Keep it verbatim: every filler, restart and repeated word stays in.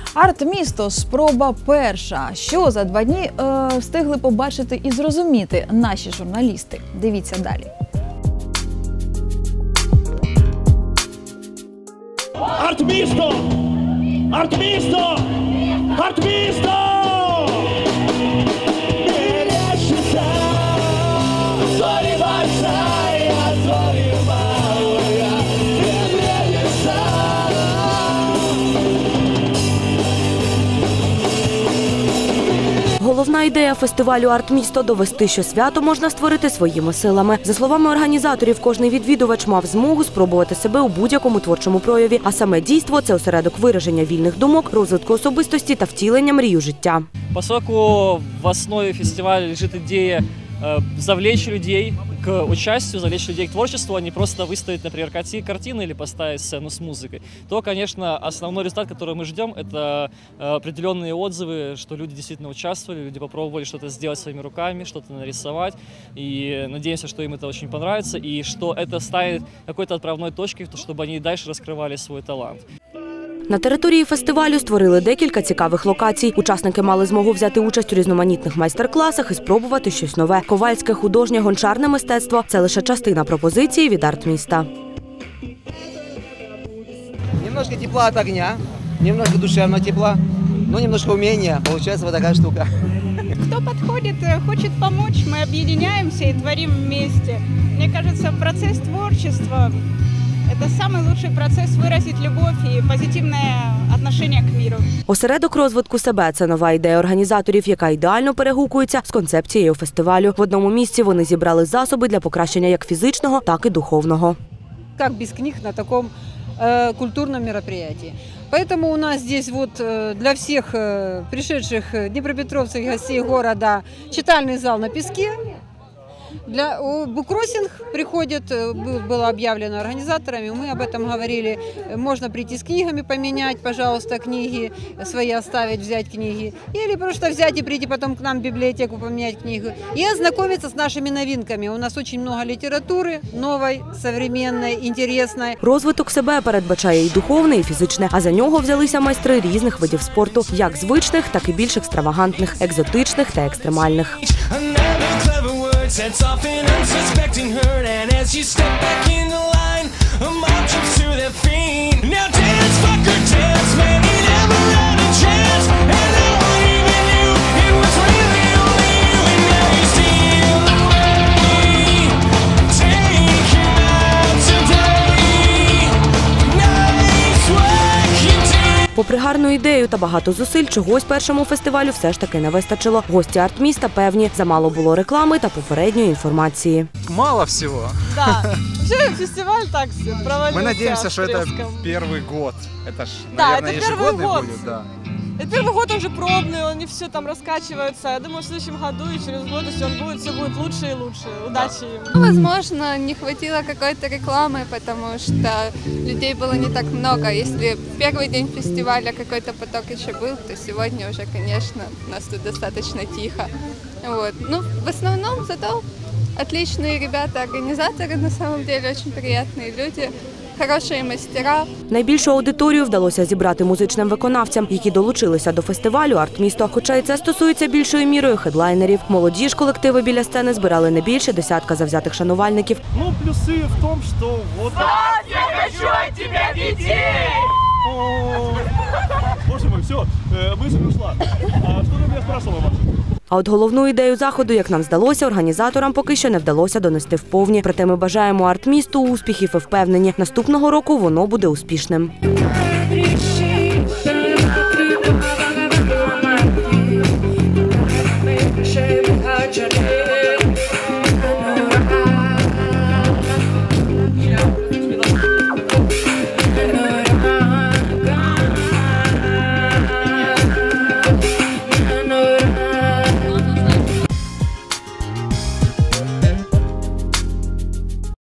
Арт-місто – спроба перша. Що за два дні е, встигли побачити і зрозуміти наші журналісти? Дивіться далі. Арт-місто! Арт-місто! Арт-місто! Головна ідея фестивалю «Арт-місто» – довести, що свято можна створити своїми силами. За словами організаторів, кожний відвідувач мав змогу спробувати себе у будь-якому творчому прояві. А саме дійство – це осередок вираження вільних думок, розвитку особистості та втілення мрію життя. Поскольку в основе фестиваля лежит идея завлечь людей к участию, завлечь людей к творчеству, а не просто выставить, например, картины или поставить сцену с музыкой, то, конечно, основной результат, который мы ждем, это определенные отзывы, что люди действительно участвовали, люди попробовали что-то сделать своими руками, что-то нарисовать, и надеемся, что им это очень понравится, и что это станет какой-то отправной точкой, чтобы они и дальше раскрывали свой талант. На території фестивалю створили декілька цікавих локацій. Учасники мали змогу взяти участь у різноманітних майстер-класах і спробувати щось нове. Ковальське художнє гончарне мистецтво – це лише частина пропозиції від арт-міста. Немножко тепла від огня, немножко душевного тепла, но немножко умения. Получается вот такая штука. Кто подходит, хочет помочь, мы объединяемся и творим вместе. Мне кажется, процесс творчества – это самый лучший процесс выразить любовь и позитивное отношение к миру. Осередок розвитку себе – це нова ідея організаторів, яка ідеально перегукується з концепцією фестивалю. В одному місці вони зібрали засоби для покращення як фізичного, так і духовного. Как без книг на таком э, культурном мероприятии. Поэтому у нас здесь вот э, для всех э, пришедших днепропетровцев и гостей города читальный зал на песке. Для буккроссинг приходит, было объявлено организаторами, мы об этом говорили, можно прийти с книгами, поменять, пожалуйста, книги свои оставить, взять книги, или просто взять и прийти потом к нам в библиотеку, поменять книгу, и ознакомиться с нашими новинками. У нас очень много литературы, новой, современной, интересной. Розвиток себе передбачає і духовне, і фізичне, а за нього взялися майстри різних видів спорту, як звичних, так і більш екстравагантних, екзотичних та екстремальних. Sets off an unsuspecting hurt, and as you step back in the line, a mob jumps to their feet. Now dance, fucker, dance, man, he never had a chance, and no one even knew it was really only you, and now you steal away. Take him out today. Nice work you did. Попри гарну ідею та багато зусиль, чогось першому фестивалю все ж таки не вистачило. Гості арт-міста певні, замало було реклами та попередньої інформації. Мало всего. Да, вообще фестиваль так провалился. Мы надеемся, что это первый год. Это ж, да, наверное, это ежегодный год. будет. Да. Это первый год, он же пробный, он не все там раскачивается. Я думаю, в следующем году и через год, если он будет, все будет лучше и лучше. Удачи им. Ну, возможно, не хватило какой-то рекламы, потому что людей было не так много. Если в первый день фестиваля какой-то поток еще был, то сегодня уже, конечно, у нас тут достаточно тихо. Вот. Ну, в основном зато отличные ребята, организаторы, на самом деле, очень приятные люди. Хороші майстера. Найбільшу аудиторію вдалося зібрати музичним виконавцям, які долучилися до фестивалю «Арт-місто». Хоча і це стосується більшою мірою хедлайнерів. Молоді ж колективи біля сцени збирали не більше десятка завзятих шанувальників. Ну, плюси в тому, що вот... Я хочу от тебя детей! Боже мой, все, мысль ушла. А что ты меня спрашивала, Маша? А от головну ідею заходу, як нам здалося, організаторам поки що не вдалося донести вповні. Проте ми бажаємо арт-місту успіхів і впевнені, наступного року воно буде успішним.